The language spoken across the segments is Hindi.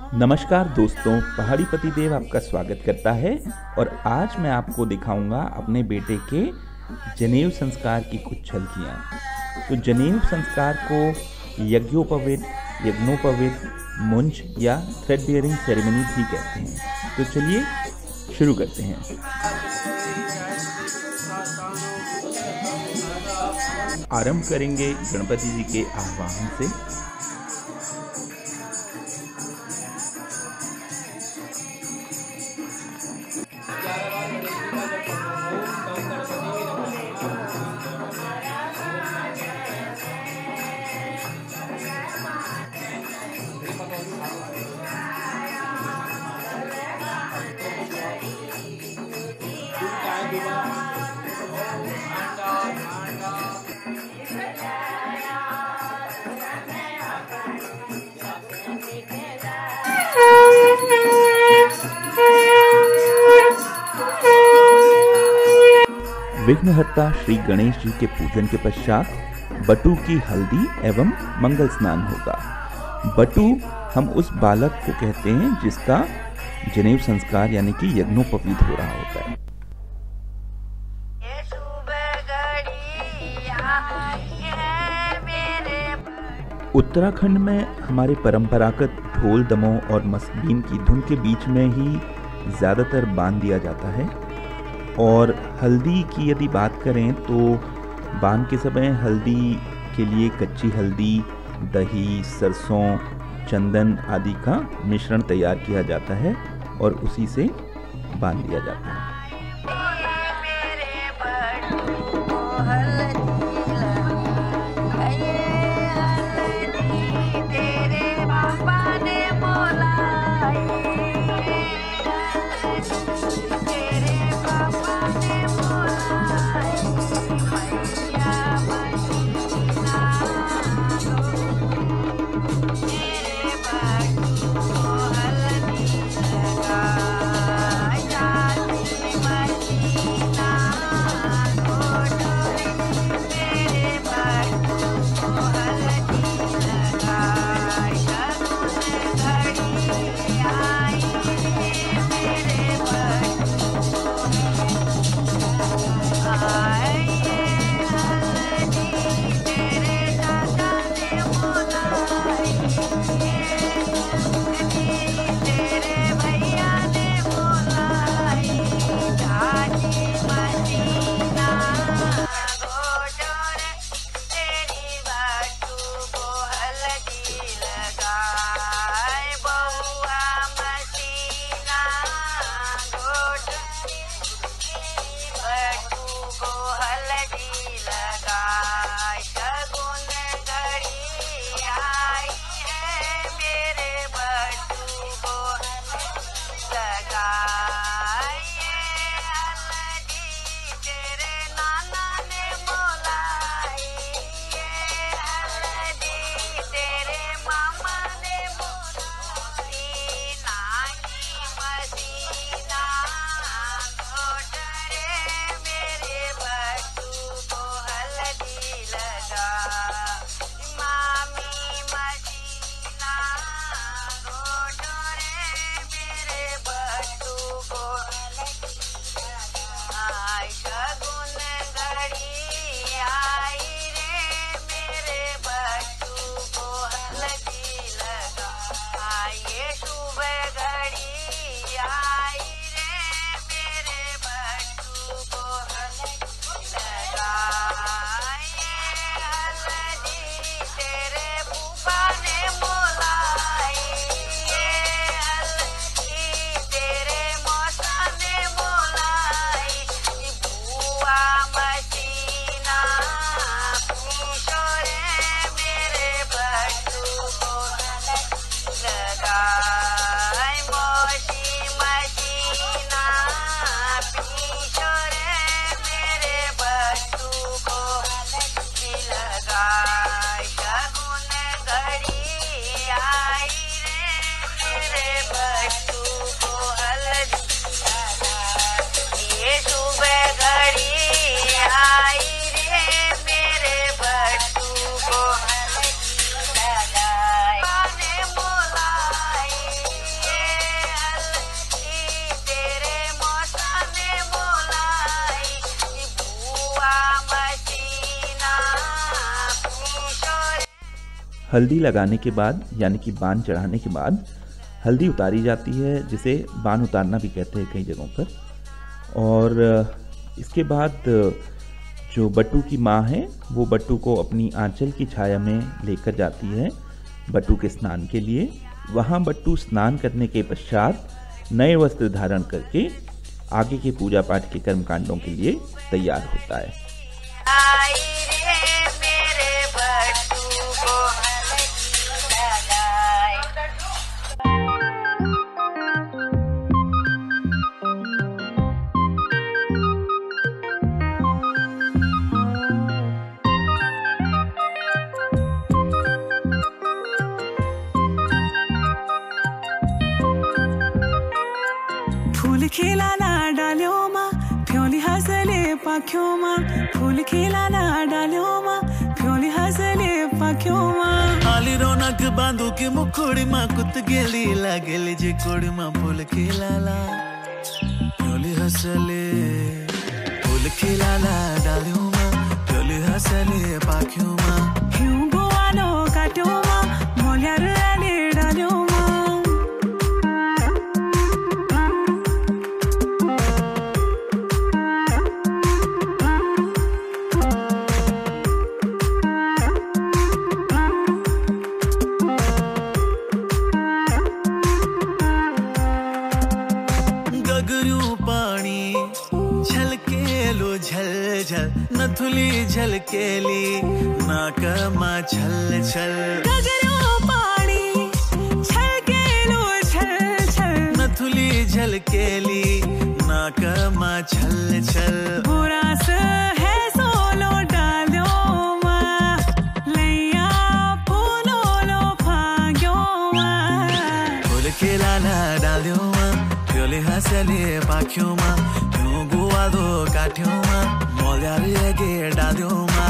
नमस्कार दोस्तों, पहाड़ी पतिदेव आपका स्वागत करता है। और आज मैं आपको दिखाऊंगा अपने बेटे के जनेऊ संस्कार की कुछ झलकियाँ। तो जनेऊ संस्कार को यज्ञोपवीत, यज्ञोपवीत, मुंज या थ्रेड बियरिंग सेरेमनी भी कहते हैं। तो चलिए शुरू करते हैं। आरंभ करेंगे गणपति जी के आह्वान से। विघ्नहर्ता श्री गणेश जी के पूजन के पश्चात बटू की हल्दी एवं मंगल स्नान होगा। बटू हम उस बालक को कहते हैं जिसका जनेऊ संस्कार यानी कि यज्ञोपवीत हो रहा होता है। उत्तराखंड में हमारे परंपरागत ढोल, दमों और मसबीन की धुन के बीच में ही ज़्यादातर बांध दिया जाता है। और हल्दी की यदि बात करें तो बांध के समय हल्दी के लिए कच्ची हल्दी, दही, सरसों, चंदन आदि का मिश्रण तैयार किया जाता है और उसी से बांध दिया जाता है। हल्दी लगाने के बाद यानी कि बान चढ़ाने के बाद हल्दी उतारी जाती है, जिसे बान उतारना भी कहते हैं कई जगहों पर। और इसके बाद जो बट्टू की माँ है वो बट्टू को अपनी आंचल की छाया में लेकर जाती है बट्टू के स्नान के लिए। वहाँ बट्टू स्नान करने के पश्चात नए वस्त्र धारण करके आगे के पूजा पाठ के कर्मकांडों के लिए तैयार होता है। फूल खिलाना डाल्यो मा फ्योली हसले पाख्यो मा, फूल खिलाना डाल्यो मा फ्योली हसले पाख्यो मा। आली रौनक बांधू की मुखोड़ी मा कुत गेली लागेली जे कोड़ी मा, फूल खिलाला फ्योली हसले, फूल खिलाला डाल्यो मा फ्योली हसले पाख्यो मा। हिउ गोवानो काट्यो मा मोल्यार आले डाल्यो मा। नथुली झलकेली नाकमा छल छल, गगरो पानी छलकेलो छल छल। नथुली झलकेली नाकमा छल छल। बुरास है सोलो डाल्यो मा लैया फूलो लो फाग्यो मा। फूल खिलाना डाल्यो मा फ्योली हसले पाख्यो मा। गुवादो काट्यो मा मोल्यार गे डाल्यो मा।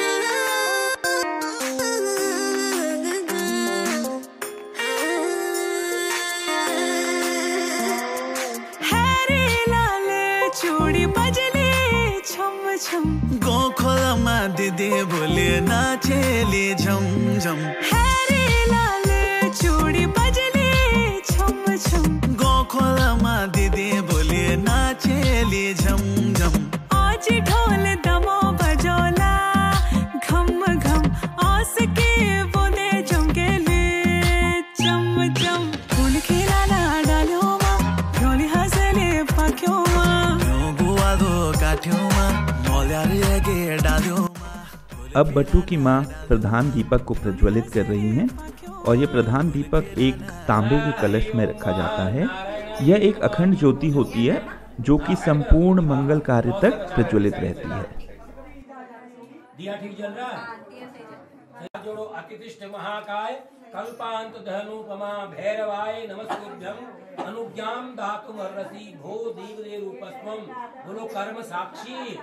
हैरी लाले चूड़ी बजली छम छम, गोखोलमा दीदी बोले नाचेली झम झम। हैरी लाले चूड़ी बजली छम छम, गोखोलमा दीदी बोले नाचेली झम झम। आज ढोल दमो बजोला घम घम, आस के बोले जमगेले चम चम। फूल खिलाना डाल्यो मा फ्योली हसले पाख्यो मा। गुवादो काट्यो मा मोल्यार गे डाल्यो मा। अब बट्टू की माँ प्रधान दीपक को प्रज्वलित कर रही हैं और ये प्रधान दीपक एक तांबे के कलश में रखा जाता है। यह एक अखंड ज्योति होती है जो कि संपूर्ण मंगल कार्य तक प्रज्वलित रहती है। दिया ठीक जल रहा है। जोड़ो अतिष्ठ महाकाय कल्पांत धनुपमा भैरवाय नमस्कृभ्यं अनुज्ञाम दातुमर्हसि भो दीवदे रूपस्त्वं। बोलो कर्म साक्षी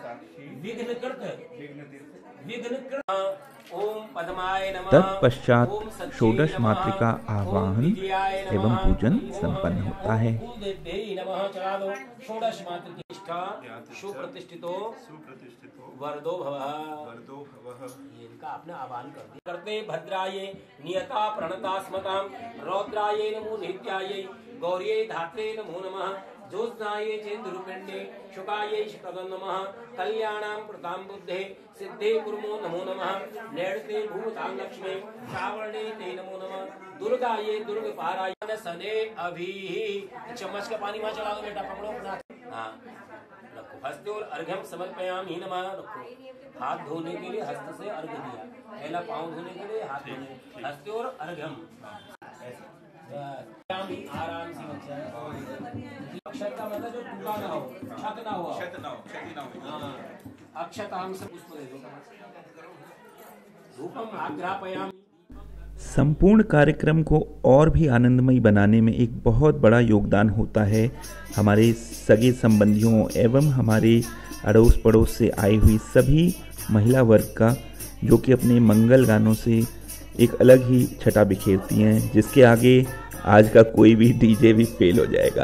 विघ्नकृत। ओम पद्माय नमः। तत्पश्चात षोडश मातृका आवाहन एवं पूजन संपन्न होता है। षोडश मातृका सुप्रतिष्ठितो वरदो भवः। इनका अपना आह्वान करते। भद्राये नियता प्रणता स्मतां रौद्राये नमो नित्याये गौर्ये धात्रे नमो नमः। ज्योत्स्नाये चेन्द्ररूपिण्ये शुकाये शुक्रदं नमः। कल्याणां प्रदां बुद्धे सिद्धे कुर्मो नमो नमः। नैडते भूतां लक्ष्मे श्रावणे ते नमो नमः। दुर्गाये दुर्गपाराय सने अभी। चम्मच का पानी वहाँ चला दो बेटा, पकड़ो अपना। हाँ रखो। हस्त और अर्घ्यम समर्पयामि नमः। रखो। हाथ धोने के लिए हस्त से अर्घ्य दिया, पहला पाँव धोने के लिए हाथ धोने। हस्त और अर्घ्यम आराम से बच्चा। अक्षत का मतलब जो टूटा ना हो, छत ना हो, क्षति ना हो। अक्षतांश पुष्प दे दो। धूपम आग्रापयामि। संपूर्ण कार्यक्रम को और भी आनंदमयी बनाने में एक बहुत बड़ा योगदान होता है हमारे सगे संबंधियों एवं हमारे अड़ोस पड़ोस से आई हुई सभी महिला वर्ग का, जो कि अपने मंगल गानों से एक अलग ही छटा बिखेरती हैं, जिसके आगे आज का कोई भी डीजे भी फेल हो जाएगा।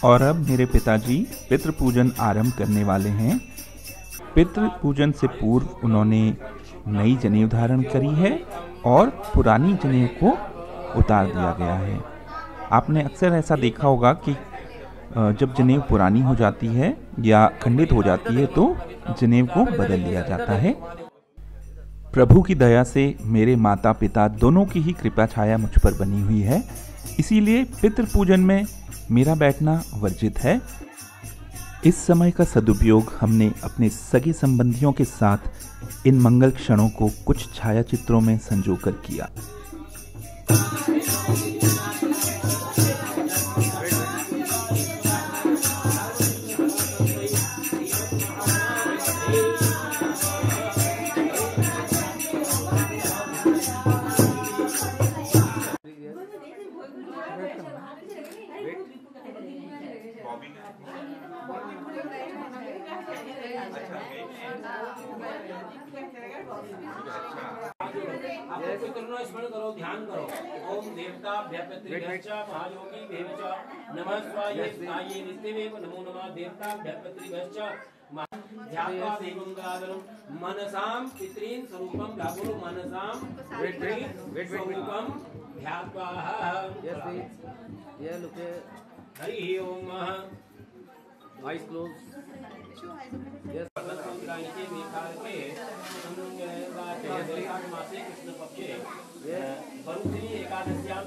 और अब मेरे पिताजी पितृ पूजन आरंभ करने वाले हैं। पितृ पूजन से पूर्व उन्होंने नई जनेऊ धारण करी है और पुरानी जनेऊ को उतार दिया गया है। आपने अक्सर ऐसा देखा होगा कि जब जनेऊ पुरानी हो जाती है या खंडित हो जाती है तो जनेऊ को बदल लिया जाता है। प्रभु की दया से मेरे माता पिता दोनों की ही कृपा छाया मुझ पर बनी हुई है, इसीलिए पितृ पूजन में मेरा बैठना वर्जित है। इस समय का सदुपयोग हमने अपने सगे संबंधियों के साथ इन मंगल क्षणों को कुछ छायाचित्रों में संजोकर किया। स्मरण करो, ध्यान करो। ओम देवताभ्यः महायोगिभ्यश्च नमः स्वाये स्वाये नित्यमेव नमो नमः देवताभ्यः ध्यात्वा देवंगादरं मनसां पितॄन् स्वरूपं लाभो मनसां पितॄन् स्वरूपं ध्यात्वा हरि ओम। Eyes close. मासे कृष्ण पक्षे वरुणी एकादश्यां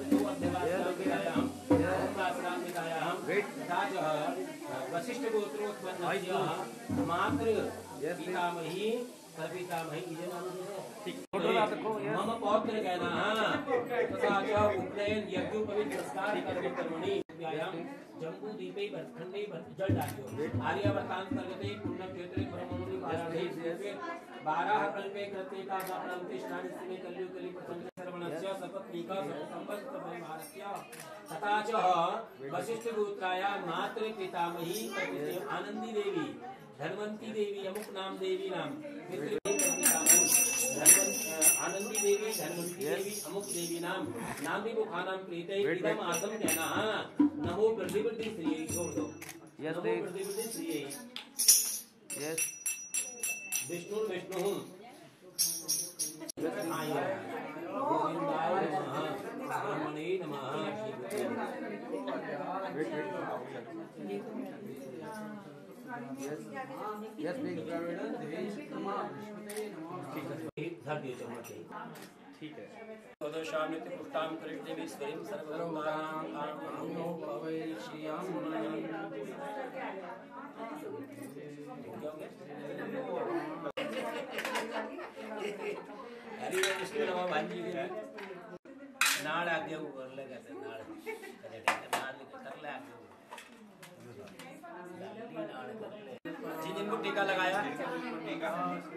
वशिष्ठ गोत्रोत्पन्न मातृ पितामही पितामही मम पौत्र कहना तथा च उपनयन यज्ञोपवीत कर्मणि जम्बू दीपे खंडे जल डालियो आर्यावर्तांतर्गते पुण्य क्षेत्रे ब्रह्मणि पाराणे 12 कल्पे कृते का प्राणतिष्ठानि स्मे कल्यु कलि प्रसंग सर्वणस्य सपत्नीका संपत्त परिवारस्य तथा च वशिष्ठ गोत्राया मातृ पितामही आनंदी देवी धनवंती देवी अमुक नाम देवी नाम आनंदी देवी धनवंती देवी अमुक देवी नाम नाम मुखानां प्रीते इदम आसम कहना नमो प्रतिवृद्धि श्री छोड़ दो। नमो प्रतिवृद्धि श्री यस विष्णु विष्णु गोविंदाय नमः ब्रह्मणे नमः यस ठीक है। तदशामित पुष्टां कृष्णे स्वयं सर्वधर्माणां आमनो भवे श्रीयाम हरि विष्णु नमः भांजी नाड़ आगे ऊपर लगा था नाड़ कर ले आगे जिनको टीका लगाया टीका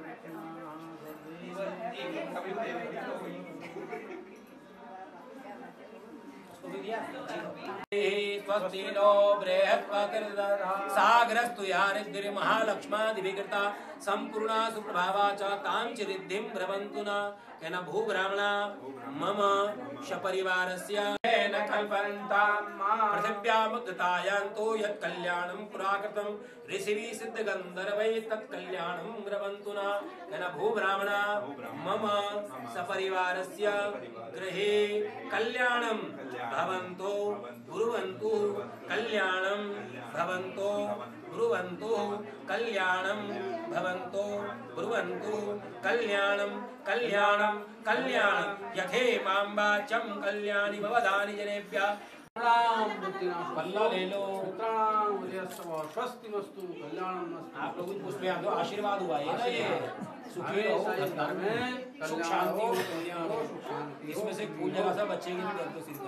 सागरस्तु यारिद्रि महालक्ष्मादिविकृता संपूर्णा सुप्रभावा च तां च रिद्धिं भ्रवन्तु न केन भूब्राह्मणा मम सपरिवारस्य न कल्पन्तां पृथिव्यामुद्गतायान्तो यत् कल्याणं पुराकृतं ऋषिभिः सिद्धगन्धर्वैः तत् कल्याणं भ्रवन्तु न केन भूब्राह्मणा मम सपरिवारस्य गृहे कल्याणं भवन्तु ब्रुवन्तु कल्याणं भवन्तु ब्रुवन्तु कल्याणं भवन्तु ब्रुवन्तु कल्याणं कल्याणं कल्याणं यथेमाम्बाचं कल्याणि भवदानि जनेभ्यः। पल्ला ले लो। स्वस्ति वस्तु कल्याणं। आप लोगों को उसमें आप आशीर्वाद हुआ है ना, ये सुखी रहो, सुख शांति हो, कल्याण हो। इसमें से फूल जगह सब बच्चे की तो सिद्ध।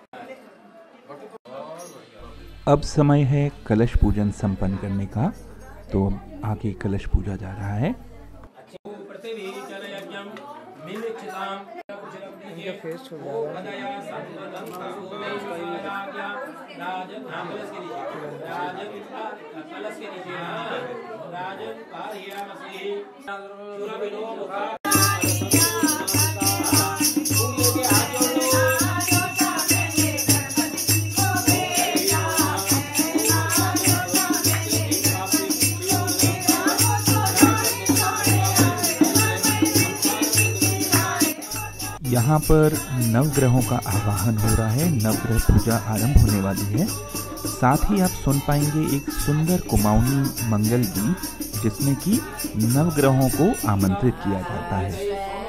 अब समय है कलश पूजन संपन्न करने का, तो आगे कलश पूजा जा रहा है। फेस छोड़ यहाँ पर नवग्रहों का आवाहन हो रहा है, नवग्रह पूजा आरंभ होने वाली है। साथ ही आप सुन पाएंगे एक सुंदर कुमाऊनी मंगल गीत जिसमें कि नवग्रहों को आमंत्रित किया जाता है।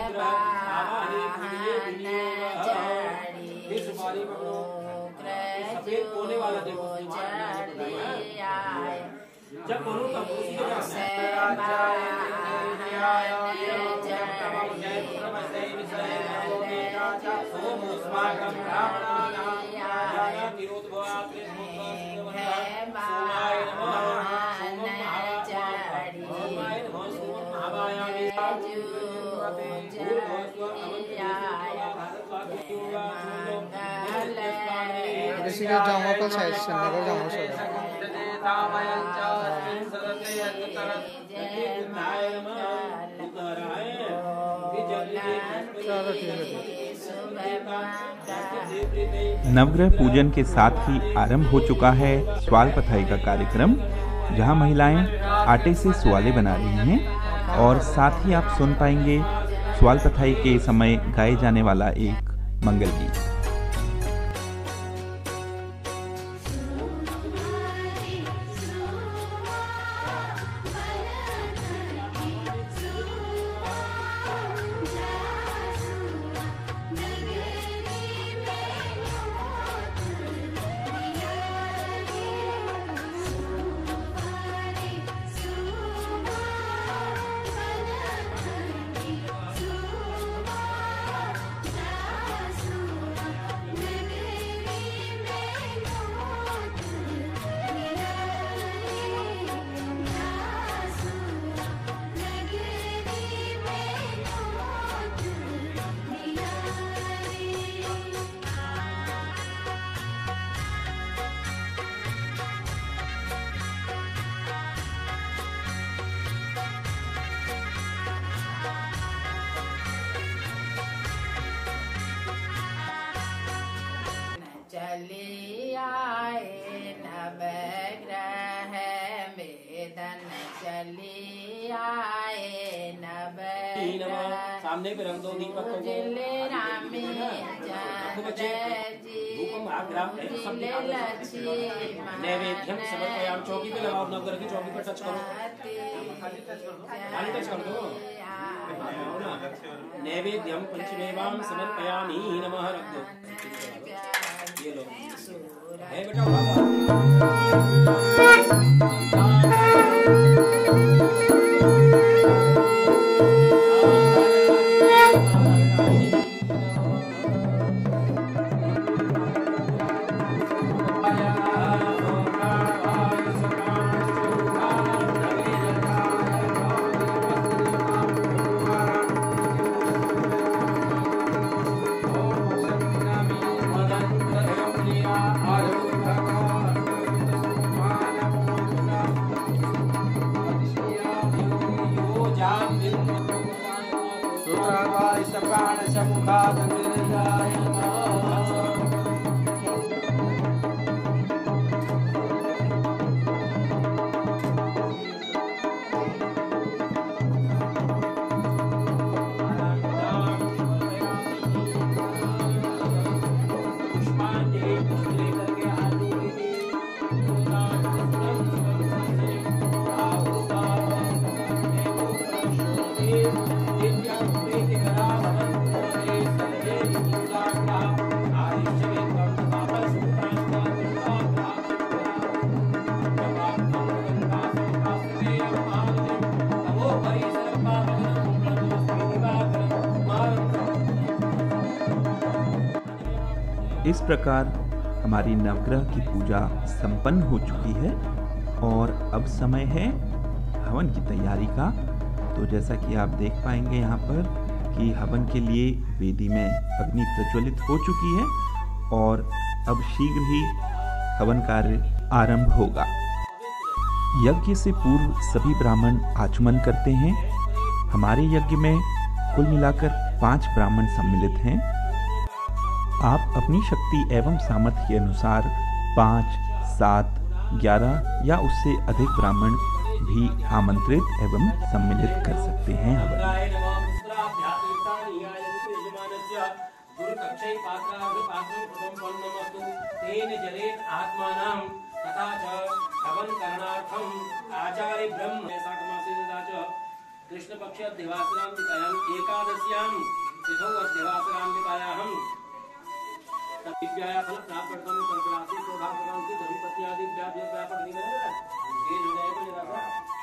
नवग्रह पूजन के साथ ही आरंभ हो चुका है स्वाल पथाई का कार्यक्रम, जहां महिलाएं आटे से स्वाले बना रही हैं और साथ ही आप सुन पाएंगे स्वाल पथाई के समय गाए जाने वाला एक मंगल गीत। चली आए नवग्रह वेदन, चली आए नवग्रह। सामने पे रख दो दीपक को। नैवेद्यम समर्पयामि। चौकी पे लगाओ, नवग्रह की चौकी पे टच करो, खाली टच कर दो। नैवेद्यम पंचमेवाम समर्पयामि नमः रख दो। ये लो है बेटा इस प्रकार हमारी नवग्रह की पूजा संपन्न हो चुकी है और अब समय है हवन की तैयारी का। तो जैसा कि आप देख पाएंगे यहाँ पर कि हवन के लिए वेदी में अग्नि प्रज्वलित हो चुकी है और अब शीघ्र ही हवन कार्य आरंभ होगा। यज्ञ से पूर्व सभी ब्राह्मण आचमन करते हैं। हमारे यज्ञ में कुल मिलाकर 5 ब्राह्मण सम्मिलित हैं। आप अपनी शक्ति एवं सामर्थ्य के अनुसार 5, 7, 11 या उससे अधिक ब्राह्मण भी आमंत्रित एवं सम्मिलित कर सकते हैं। गुरुकक्षै पात्रार्ध पात्रं प्रथमपन्नमस्तु तेन जलेन आत्मानं तथा च हवन करणार्थं आचार्य ब्रह्म साकमासे तथा च कृष्णपक्ष दिवासरां वितायां एकादश्यां तिथौ दिवासरां वितायां दिव्याया फल प्राप्त करतम संक्रांति सौभाग्यवान की धर्मपत्नी आदि व्यापक नहीं करेगा ये जो है तो जरा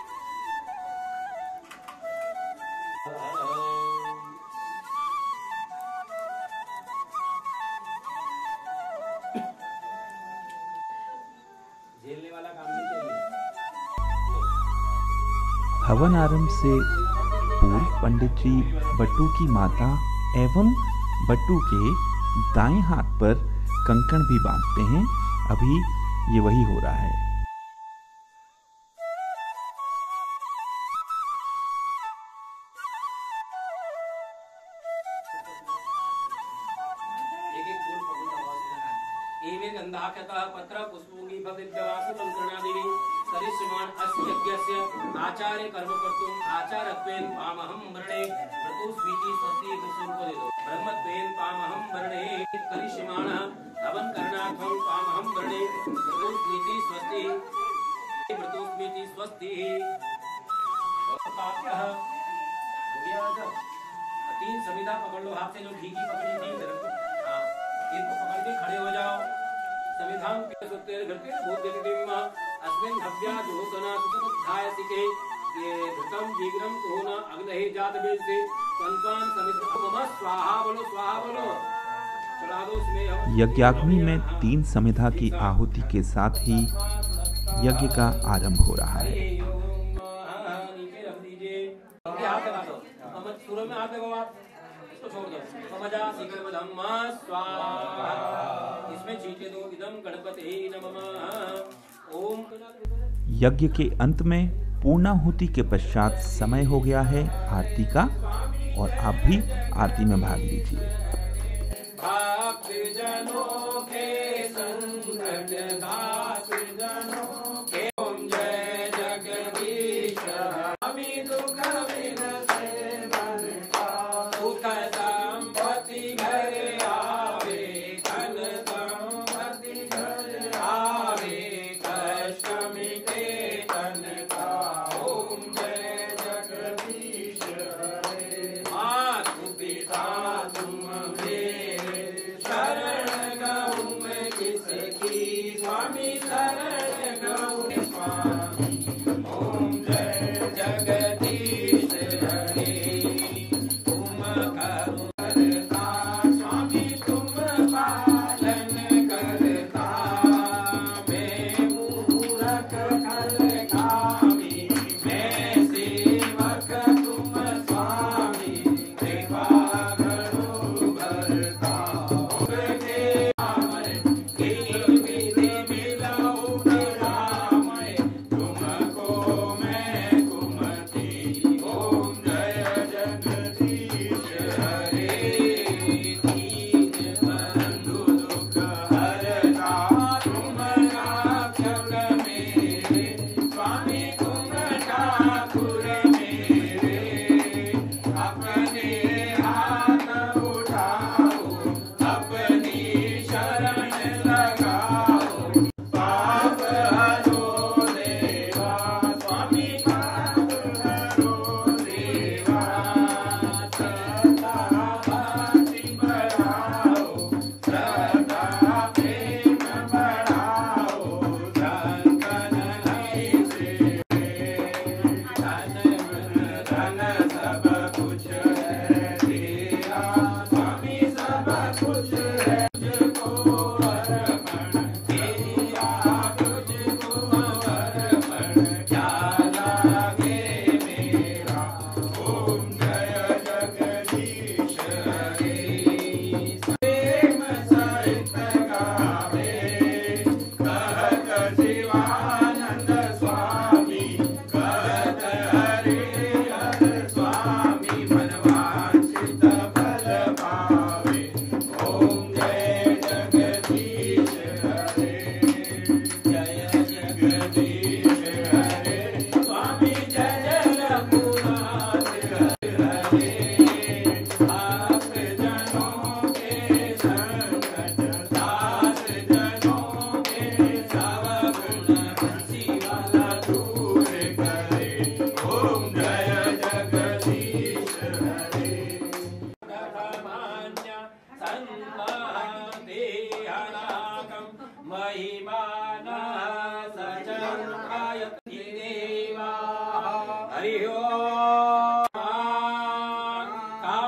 झेलने वाला काम नहीं चाहिए। हवन आरंभ से पूर्व पंडित जी बट्टू की माता एवं बट्टू के दाएं हाथ पर कंकण भी बांधते हैं। अभी ये वही हो रहा है। पत्र पुष्पोंगी भविद्यवासु कंकणादिनी करिष्यमाण अस्य यज्ञस्य आचार्य कर्म कर्तुम आचारत्वेन पामहं वर्णे ऋतुस्मिति स्वस्ति दृश्यंको दे दो ब्रह्मत्वेन पामहं वर्णे करिष्यमाण हवन करणार्थं पामहं वर्णे ऋतुस्मिति स्वस्ति पाप्यः हो गया। तीन समिधा पकड़ लो, हाथ से लो, घी की पकड़ी थी हां इनको पकड़ के खड़े हो जाओ। संविधान के सत्य घटे बोधितिम अस्मिन् भव्या जोतना सुतपथाय सिके ये धृतम जीग्रम तोना अग्नहि जात बीज से संतान समित मम स्वाहा बोलो चढ़ा दो उसमें। यज्ञाग्नि में 3 समिधा की आहुति के साथ ही यज्ञ का आरंभ हो रहा है। नीचे रख दीजिए, हाथ लगा दो, सूर्य में हाथ लगाओ, इसको छोड़ दो। समझा शीघ्र धम्मा स्वाहा, इसमें छींटे दो इदम गणपति नमः। ओम। यज्ञ के अंत में पूर्णाहुति के पश्चात समय हो गया है आरती का, और आप भी आरती में भाग लीजिए। भक्तजनों के संकट दास जनों के ओम जय जगदीश हमें दुख विनसे मन का सुख संपत्ति घर आवे धन संपत्ति घर आवे कष्ट मिटे तन का ओम जय जगदीश हरे। मातु पिता तुम मेरे शरण गहूँ मैं किसकी स्वामी शरण गहूँ स्वामी ओम जय जगदीश हरे।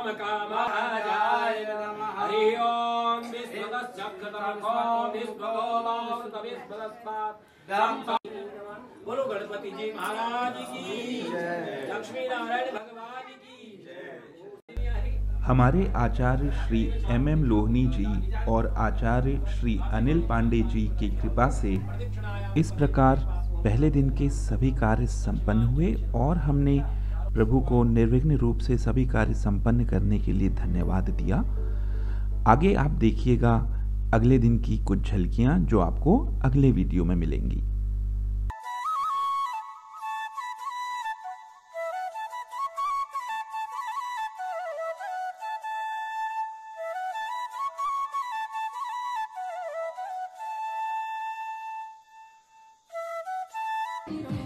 कामराजाय नमः। हरि ओम विस्मतश्चक्रतमको विस्मतोमावृतविस्मतस्मात् बोलो गणपति जी महाराज की, लक्ष्मी नारायण भगवान की। हमारे आचार्य श्री MM लोहनी जी और आचार्य श्री अनिल पांडे जी की कृपा से इस प्रकार पहले दिन के सभी कार्य संपन्न हुए और हमने प्रभु को निर्विघ्न रूप से सभी कार्य संपन्न करने के लिए धन्यवाद दिया। आगे आप देखिएगा अगले दिन की कुछ झलकियां जो आपको अगले वीडियो में मिलेंगी। Thank you.